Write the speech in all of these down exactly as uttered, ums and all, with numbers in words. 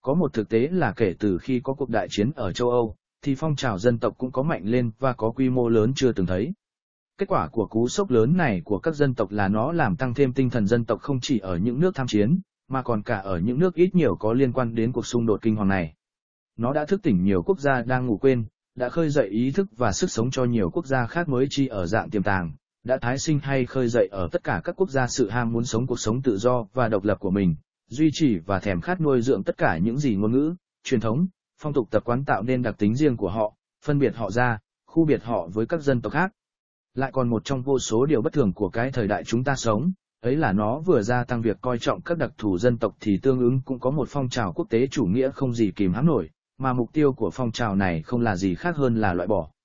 Có một thực tế là kể từ khi có cuộc đại chiến ở châu Âu, thì phong trào dân tộc cũng có mạnh lên và có quy mô lớn chưa từng thấy. Kết quả của cú sốc lớn này của các dân tộc là nó làm tăng thêm tinh thần dân tộc không chỉ ở những nước tham chiến, mà còn cả ở những nước ít nhiều có liên quan đến cuộc xung đột kinh hoàng này. Nó đã thức tỉnh nhiều quốc gia đang ngủ quên, đã khơi dậy ý thức và sức sống cho nhiều quốc gia khác mới chi ở dạng tiềm tàng, đã tái sinh hay khơi dậy ở tất cả các quốc gia sự ham muốn sống cuộc sống tự do và độc lập của mình, duy trì và thèm khát nuôi dưỡng tất cả những gì ngôn ngữ, truyền thống, phong tục tập quán tạo nên đặc tính riêng của họ, phân biệt họ ra, khu biệt họ với các dân tộc khác. Lại còn một trong vô số điều bất thường của cái thời đại chúng ta sống, ấy là nó vừa gia tăng việc coi trọng các đặc thù dân tộc thì tương ứng cũng có một phong trào quốc tế chủ nghĩa không gì kìm hãm nổi, mà mục tiêu của phong trào này không là gì khác hơn là loại bỏ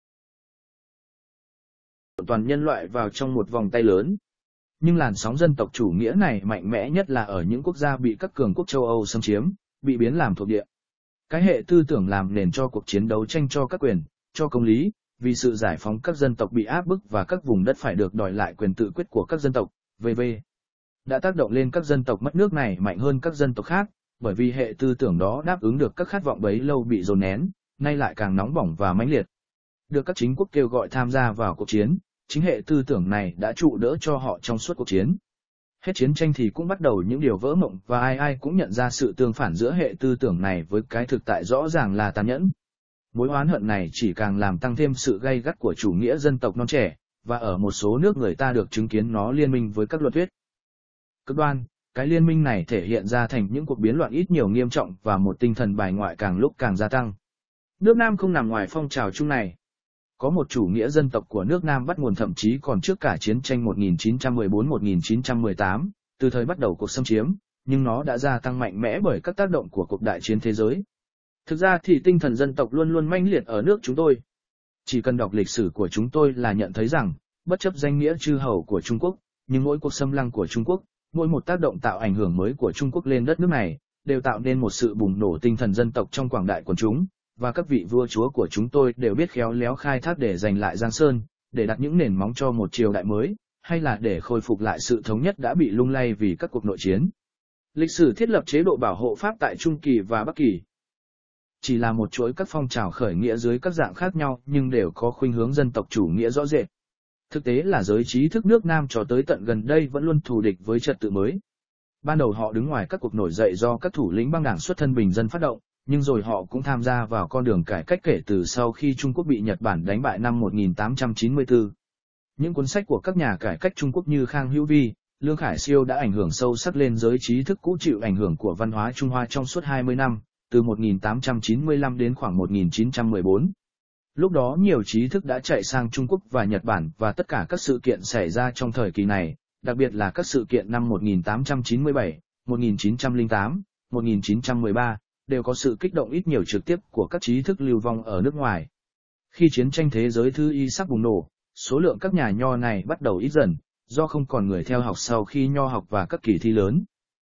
toàn nhân loại vào trong một vòng tay lớn. Nhưng làn sóng dân tộc chủ nghĩa này mạnh mẽ nhất là ở những quốc gia bị các cường quốc châu Âu xâm chiếm, bị biến làm thuộc địa. Cái hệ tư tưởng làm nền cho cuộc chiến đấu tranh cho các quyền, cho công lý, vì sự giải phóng các dân tộc bị áp bức và các vùng đất phải được đòi lại quyền tự quyết của các dân tộc, vân vân đã tác động lên các dân tộc mất nước này mạnh hơn các dân tộc khác, bởi vì hệ tư tưởng đó đáp ứng được các khát vọng bấy lâu bị dồn nén, nay lại càng nóng bỏng và mãnh liệt. Được các chính quốc kêu gọi tham gia vào cuộc chiến, chính hệ tư tưởng này đã trụ đỡ cho họ trong suốt cuộc chiến. Hết chiến tranh thì cũng bắt đầu những điều vỡ mộng và ai ai cũng nhận ra sự tương phản giữa hệ tư tưởng này với cái thực tại rõ ràng là tàn nhẫn. Mối oán hận này chỉ càng làm tăng thêm sự gay gắt của chủ nghĩa dân tộc non trẻ, và ở một số nước người ta được chứng kiến nó liên minh với các luật thuyết cực đoan. Cái liên minh này thể hiện ra thành những cuộc biến loạn ít nhiều nghiêm trọng và một tinh thần bài ngoại càng lúc càng gia tăng. Nước Nam không nằm ngoài phong trào chung này. Có một chủ nghĩa dân tộc của nước Nam bắt nguồn thậm chí còn trước cả chiến tranh một nghìn chín trăm mười bốn một nghìn chín trăm mười tám, từ thời bắt đầu cuộc xâm chiếm, nhưng nó đã gia tăng mạnh mẽ bởi các tác động của cuộc đại chiến thế giới. Thực ra thì tinh thần dân tộc luôn luôn mãnh liệt ở nước chúng tôi. Chỉ cần đọc lịch sử của chúng tôi là nhận thấy rằng, bất chấp danh nghĩa chư hầu của Trung Quốc, nhưng mỗi cuộc xâm lăng của Trung Quốc, mỗi một tác động tạo ảnh hưởng mới của Trung Quốc lên đất nước này, đều tạo nên một sự bùng nổ tinh thần dân tộc trong quảng đại quần chúng, và các vị vua chúa của chúng tôi đều biết khéo léo khai thác để giành lại Giang Sơn, để đặt những nền móng cho một triều đại mới, hay là để khôi phục lại sự thống nhất đã bị lung lay vì các cuộc nội chiến. Lịch sử thiết lập chế độ bảo hộ Pháp tại Trung Kỳ và Bắc Kỳ chỉ là một chuỗi các phong trào khởi nghĩa dưới các dạng khác nhau nhưng đều có khuynh hướng dân tộc chủ nghĩa rõ rệt. Thực tế là giới trí thức nước Nam cho tới tận gần đây vẫn luôn thù địch với trật tự mới. Ban đầu họ đứng ngoài các cuộc nổi dậy do các thủ lĩnh băng đảng xuất thân bình dân phát động, nhưng rồi họ cũng tham gia vào con đường cải cách kể từ sau khi Trung Quốc bị Nhật Bản đánh bại năm một nghìn tám trăm chín mươi tư. Những cuốn sách của các nhà cải cách Trung Quốc như Khang Hữu Vi, Lương Khải Siêu đã ảnh hưởng sâu sắc lên giới trí thức cũ chịu ảnh hưởng của văn hóa Trung Hoa trong suốt hai mươi năm, từ một nghìn tám trăm chín mươi lăm đến khoảng một nghìn chín trăm mười bốn. Lúc đó nhiều trí thức đã chạy sang Trung Quốc và Nhật Bản và tất cả các sự kiện xảy ra trong thời kỳ này, đặc biệt là các sự kiện năm một nghìn tám trăm chín mươi bảy, một nghìn chín trăm lẻ tám, một nghìn chín trăm mười ba, đều có sự kích động ít nhiều trực tiếp của các trí thức lưu vong ở nước ngoài. Khi chiến tranh thế giới thứ y sắp bùng nổ, số lượng các nhà nho này bắt đầu ít dần, do không còn người theo học sau khi nho học và các kỳ thi lớn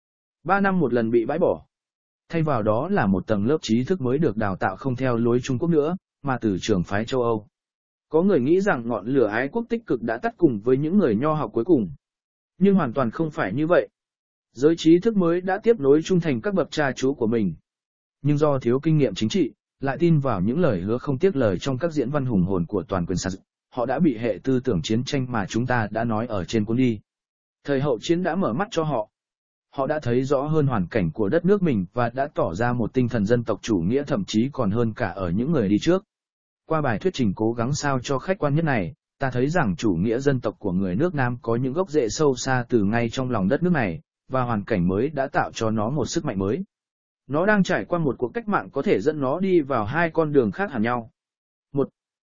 ba năm một lần bị bãi bỏ. Thay vào đó là một tầng lớp trí thức mới được đào tạo không theo lối Trung Quốc nữa, mà từ trường phái châu Âu. Có người nghĩ rằng ngọn lửa ái quốc tích cực đã tắt cùng với những người nho học cuối cùng. Nhưng hoàn toàn không phải như vậy. Giới trí thức mới đã tiếp nối trung thành các bậc cha chú của mình. Nhưng do thiếu kinh nghiệm chính trị, lại tin vào những lời hứa không tiếc lời trong các diễn văn hùng hồn của toàn quyền sạc, họ đã bị hệ tư tưởng chiến tranh mà chúng ta đã nói ở trên cuốn đi. Thời hậu chiến đã mở mắt cho họ. Họ đã thấy rõ hơn hoàn cảnh của đất nước mình và đã tỏ ra một tinh thần dân tộc chủ nghĩa thậm chí còn hơn cả ở những người đi trước. Qua bài thuyết trình cố gắng sao cho khách quan nhất này, ta thấy rằng chủ nghĩa dân tộc của người nước Nam có những gốc rễ sâu xa từ ngay trong lòng đất nước này, và hoàn cảnh mới đã tạo cho nó một sức mạnh mới. Nó đang trải qua một cuộc cách mạng có thể dẫn nó đi vào hai con đường khác hẳn nhau. Một,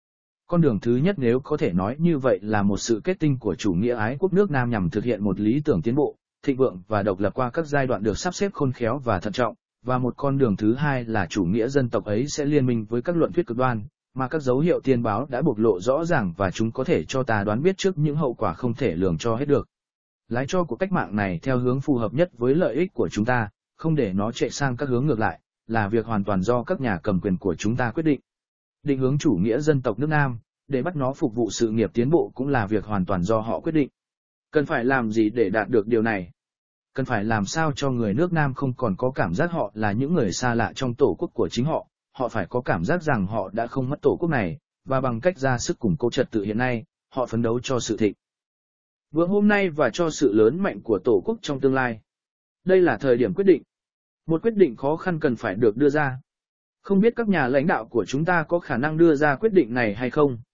con đường thứ nhất nếu có thể nói như vậy là một sự kết tinh của chủ nghĩa ái quốc nước Nam nhằm thực hiện một lý tưởng tiến bộ, thịnh vượng và độc lập qua các giai đoạn được sắp xếp khôn khéo và thận trọng, và một con đường thứ hai là chủ nghĩa dân tộc ấy sẽ liên minh với các luận thuyết cực đoan, mà các dấu hiệu tiên báo đã bộc lộ rõ ràng và chúng có thể cho ta đoán biết trước những hậu quả không thể lường cho hết được. Lái cho cuộc cách mạng này theo hướng phù hợp nhất với lợi ích của chúng ta, không để nó chạy sang các hướng ngược lại, là việc hoàn toàn do các nhà cầm quyền của chúng ta quyết định. Định hướng chủ nghĩa dân tộc nước Nam, để bắt nó phục vụ sự nghiệp tiến bộ cũng là việc hoàn toàn do họ quyết định. Cần phải làm gì để đạt được điều này? Cần cần phải làm sao cho người nước Nam không còn có cảm giác họ là những người xa lạ trong tổ quốc của chính họ, họ phải có cảm giác rằng họ đã không mất tổ quốc này, và bằng cách ra sức củng cố trật tự hiện nay, họ phấn đấu cho sự thịnh vượng hôm nay và cho sự lớn mạnh của tổ quốc trong tương lai. Đây là thời điểm quyết định. Một quyết định khó khăn cần phải được đưa ra. Không biết các nhà lãnh đạo của chúng ta có khả năng đưa ra quyết định này hay không?